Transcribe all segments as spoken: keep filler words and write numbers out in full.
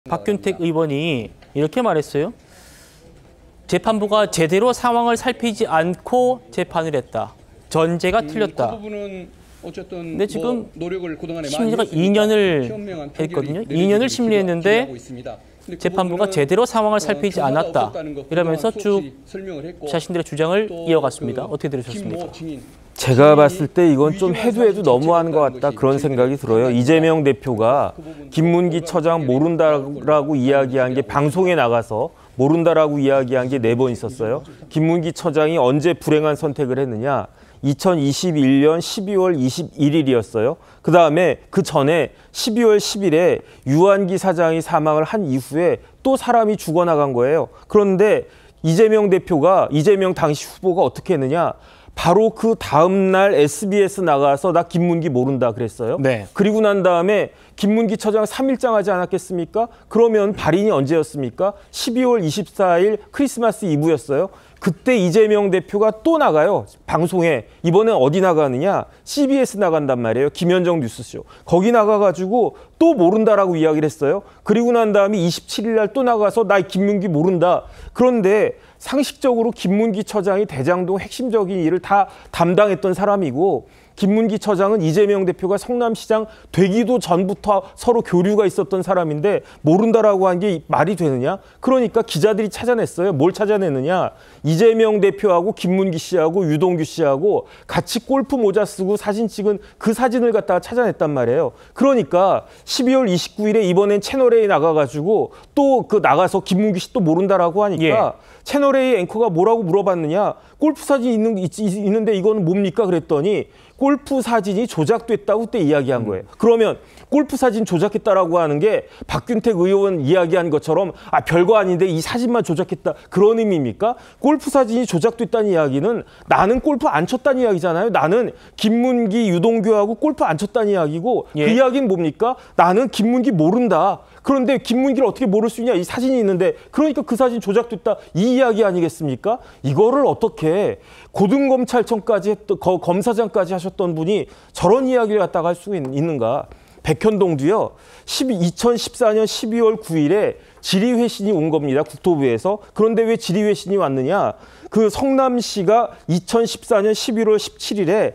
박균택 의원이 이렇게 말했어요. 재판부가 제대로 상황을 살피지 않고 재판을 했다. 전제가 틀렸다. 그 부분은 어쨌든 근데 지금 뭐 노력을 그동안에 심리가 이 년을 했거든요. 이 년을 심리했는데 재판부가 제대로 상황을 살피지 않았다. 이러면서 쭉 자신들의 주장을 이어갔습니다. 어떻게 들으셨습니까? 제가 봤을 때 이건 좀 해도 해도 너무하는 것 같다 그런 생각이 들어요. 이재명 대표가 김문기 처장 모른다라고 이야기한 게 방송에 나가서 모른다라고 이야기한 게 네 번 있었어요. 김문기 처장이 언제 불행한 선택을 했느냐. 이천이십일 년 십이월 이십일일이었어요. 그 다음에 그 전에 십이월 십일에 유한기 사장이 사망을 한 이후에 또 사람이 죽어나간 거예요. 그런데 이재명 대표가, 이재명 당시 후보가 어떻게 했느냐. 바로 그 다음 날 에스비에스 나가서 나 김문기 모른다 그랬어요. 네. 그리고 난 다음에 김문기 처장 삼 일장 하지 않았겠습니까? 그러면 발인이 언제였습니까? 십이월 이십사일 크리스마스 이브였어요. 그때 이재명 대표가 또 나가요. 방송에. 이번엔 어디 나가느냐? 씨비에스 나간단 말이에요. 김현정 뉴스쇼. 거기 나가가지고 또 모른다라고 이야기를 했어요. 그리고 난 다음에 이십칠일 날 또 나가서 나 김문기 모른다. 그런데 상식적으로 김문기 처장이 대장동 핵심적인 일을 다 담당했던 사람이고 김문기 처장은 이재명 대표가 성남시장 되기도 전부터 서로 교류가 있었던 사람인데 모른다라고 한 게 말이 되느냐? 그러니까 기자들이 찾아냈어요. 뭘 찾아냈느냐? 이재명 대표하고 김문기 씨하고 유동규 씨하고 같이 골프 모자 쓰고 사진 찍은 그 사진을 갖다가 찾아냈단 말이에요. 그러니까 십이월 이십구일에 이번엔 채널A에 나가가지고 또 그 나가서 김문기 씨 또 모른다라고 하니까 예. 채널A 앵커가 뭐라고 물어봤느냐? 골프 사진이 있는, 있, 있는데 이거는 뭡니까? 그랬더니 골프 사진이 조작됐다고 그때 이야기한 거예요. 그러면 골프 사진 조작했다라고 하는 게 박균택 의원 이야기한 것처럼 아 별거 아닌데 이 사진만 조작했다 그런 의미입니까? 골프 사진이 조작됐다는 이야기는 나는 골프 안 쳤다는 이야기잖아요. 나는 김문기, 유동규하고 골프 안 쳤다는 이야기고 예. 그 이야기는 뭡니까? 나는 김문기 모른다. 그런데 김문기를 어떻게 모를 수 있냐? 이 사진이 있는데 그러니까 그 사진 조작됐다 이 이야기 아니겠습니까? 이거를 어떻게 고등검찰청까지 했던 검사장까지 하셨던 분이 저런 이야기를 갖다가 할 수 있는가? 백현동도요. 이천십사 년 십이월 구일에 질의회신이 온 겁니다. 국토부에서. 그런데 왜 질의회신이 왔느냐? 그 성남시가 이천십사 년 십일월 십칠일에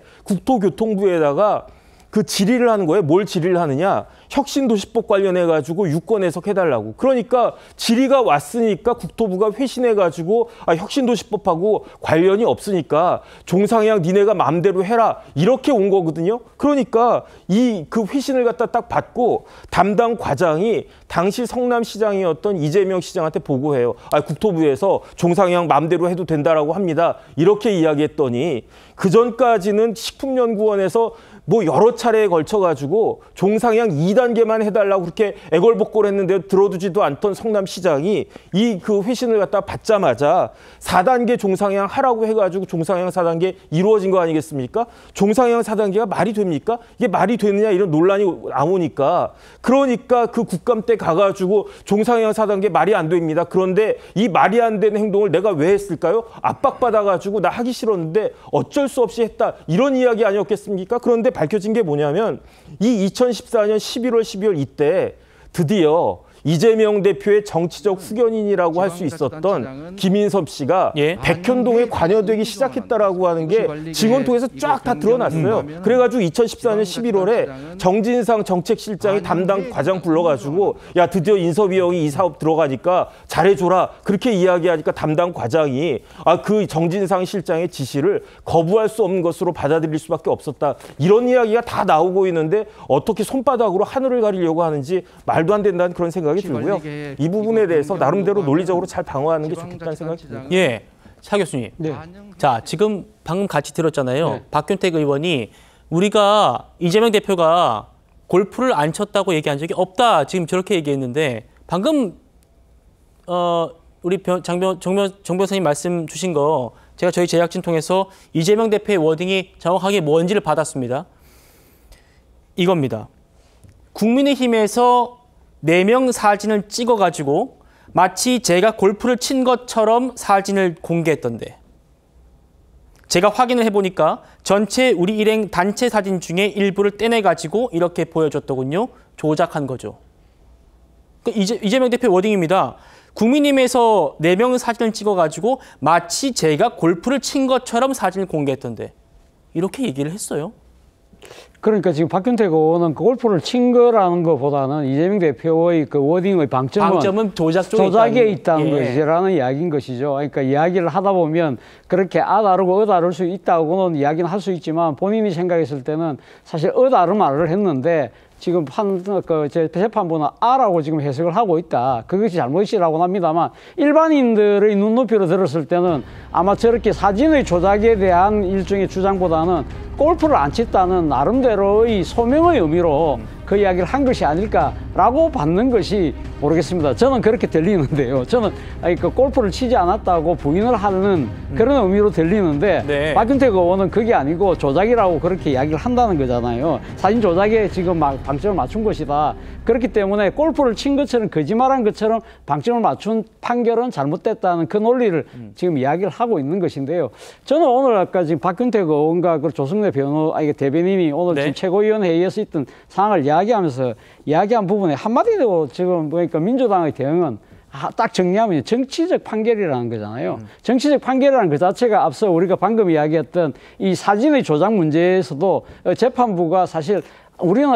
국토교통부에다가 그 질의를 하는 거예요. 뭘 질의를 하느냐? 혁신도시법 관련해가지고 유권 해석해달라고. 그러니까 질의가 왔으니까 국토부가 회신해가지고 아, 혁신도시법하고 관련이 없으니까 종상향 니네가 마음대로 해라. 이렇게 온 거거든요. 그러니까 이 그 회신을 갖다 딱 받고 담당 과장이 당시 성남시장이었던 이재명 시장한테 보고해요. 아, 국토부에서 종상향 마음대로 해도 된다라고 합니다. 이렇게 이야기했더니 그 전까지는 식품연구원에서 뭐 여러 차례에 걸쳐가지고 종상향 이 단계만 해달라고 그렇게 애걸복걸 했는데 들어두지도 않던 성남시장이 이 그 회신을 갖다 받자마자 사 단계 종상향 하라고 해가지고 종상향 사 단계 이루어진 거 아니겠습니까? 종상향 사 단계가 말이 됩니까? 이게 말이 되느냐 이런 논란이 나오니까 그러니까 그 국감 때 가가지고 종상향 사 단계 말이 안 됩니다. 그런데 이 말이 안 되는 행동을 내가 왜 했을까요? 압박받아가지고 나 하기 싫었는데 어쩔 수 없이 했다. 이런 이야기 아니었겠습니까? 그런데 밝혀진 게 뭐냐면 이 이천십사 년 십일월 십이월 이때 드디어 이재명 대표의 정치적 후견인이라고 할 수 있었던 김인섭 씨가 예. 백현동에 관여되기 시작했다라고 하는 게 증언 통해서 쫙 다 드러났어요. 그래가지고 이천십사 년 십일월에 정진상 정책실장이 담당 과장 불러가지고 야 드디어 인섭이 형이 이 사업 들어가니까 잘해줘라 그렇게 이야기하니까 담당 과장이 아 그 정진상 실장의 지시를 거부할 수 없는 것으로 받아들일 수밖에 없었다. 이런 이야기가 다 나오고 있는데 어떻게 손바닥으로 하늘을 가리려고 하는지 말도 안 된다는 그런 생각이 들고요. 이 부분에 대해서 나름대로 논리적으로 잘 방어하는 게 좋겠다는 생각이 듭니다. 예, 차 교수님. 네. 자, 지금 방금 같이 들었잖아요. 네. 박균택 의원이 우리가 이재명 대표가 골프를 안 쳤다고 얘기한 적이 없다. 지금 저렇게 얘기했는데 방금 어, 우리 장변 정변 정 변호사님 말씀 주신 거 제가 저희 제작진 통해서 이재명 대표의 워딩이 정확하게 뭔지를 받았습니다. 이겁니다. 국민의힘에서 네 명 사진을 찍어가지고 마치 제가 골프를 친 것처럼 사진을 공개했던데 제가 확인을 해보니까 전체 우리 일행 단체 사진 중에 일부를 떼내가지고 이렇게 보여줬더군요. 조작한 거죠. 그 이재, 이재명 대표 워딩입니다. 국민의힘에서 네 명 사진을 찍어가지고 마치 제가 골프를 친 것처럼 사진을 공개했던데 이렇게 얘기를 했어요. 그러니까 지금 박균택 의원은 골프를 친 거라는 것보다는 이재명 대표의 그 워딩의 방점은, 방점은 조작 쪽에 조작에 있다는, 있다는 예. 것이라는 이야기인 것이죠. 그러니까 이야기를 하다 보면 그렇게 아다르고 어다를 수 있다고는 이야기는 할 수 있지만 본인이 생각했을 때는 사실 어다른 말을 했는데 지금 판, 그, 제 재판부는 아라고 지금 해석을 하고 있다. 그것이 잘못이라고 합니다만 일반인들의 눈높이로 들었을 때는 아마 저렇게 사진의 조작에 대한 일종의 주장보다는 골프를 안 쳤다는 나름대로의 소명의 의미로 그 이야기를 한 것이 아닐까라고 받는 것이 모르겠습니다. 저는 그렇게 들리는데요. 저는 그 골프를 치지 않았다고 부인을 하는 그런 의미로 들리는데 네. 박균택 의원은 그게 아니고 조작이라고 그렇게 이야기를 한다는 거잖아요. 사진 조작에 지금 막 방점을 맞춘 것이다. 그렇기 때문에 골프를 친 것처럼 거짓말한 것처럼 방점을 맞춘 판결은 잘못됐다는 그 논리를 음. 지금 이야기를 하고 있는 것인데요. 저는 오늘 아까 지금 박균택 의원과 그 조승래 변호, 아, 이게 대변인이 오늘 네. 지금 최고위원회의에서 있던 상황을 이야기하면서 이야기한 부분에 한마디로 지금 보니까 민주당의 대응은 딱 정리하면 정치적 판결이라는 거잖아요. 음. 정치적 판결이라는 그 자체가 앞서 우리가 방금 이야기했던 이 사진의 조작 문제에서도 재판부가 사실 우리는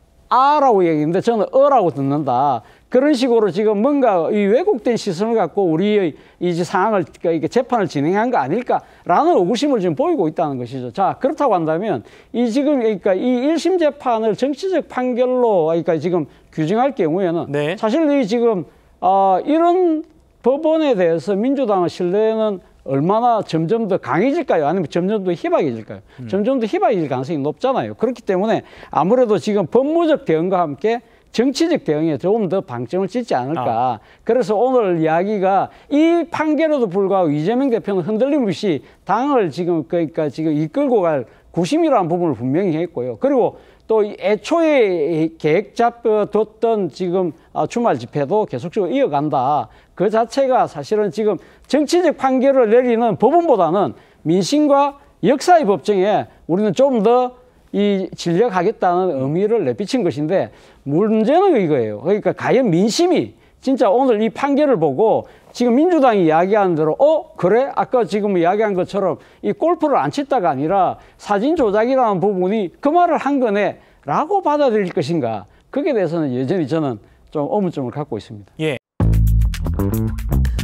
아라고 얘기했는데 저는 어라고 듣는다. 그런 식으로 지금 뭔가 이 왜곡된 시선을 갖고 우리의 이 상황을, 그러니까 재판을 진행한 거 아닐까라는 의구심을 지금 보이고 있다는 것이죠. 자, 그렇다고 한다면 이 지금, 그러니까 이 일 심 재판을 정치적 판결로, 그러니까 지금 규정할 경우에는 네. 사실 이 지금, 어, 이런 법원에 대해서 민주당의 신뢰는 얼마나 점점 더 강해질까요? 아니면 점점 더 희박해질까요? 음. 점점 더 희박해질 가능성이 높잖아요. 그렇기 때문에 아무래도 지금 법무적 대응과 함께 정치적 대응에 조금 더 방점을 찍지 않을까. 아. 그래서 오늘 이야기가 이 판결에도 불구하고 이재명 대표는 흔들림 없이 당을 지금, 그러니까 지금 이끌고 갈 구심이라는 부분을 분명히 했고요. 그리고 또 애초에 계획 잡혔던 지금 주말 집회도 계속적으로 이어간다. 그 자체가 사실은 지금 정치적 판결을 내리는 법원보다는 민심과 역사의 법정에 우리는 좀 더 이 진력하겠다는 의미를 내비친 것인데 문제는 이거예요. 그러니까 과연 민심이 진짜 오늘 이 판결을 보고 지금 민주당이 이야기하는 대로 어? 그래? 아까 지금 이야기한 것처럼 이 골프를 안 쳤다가 아니라 사진 조작이라는 부분이 그 말을 한 거네 라고 받아들일 것인가. 거기에 대해서는 여전히 저는 좀 의문점을 갖고 있습니다. 예.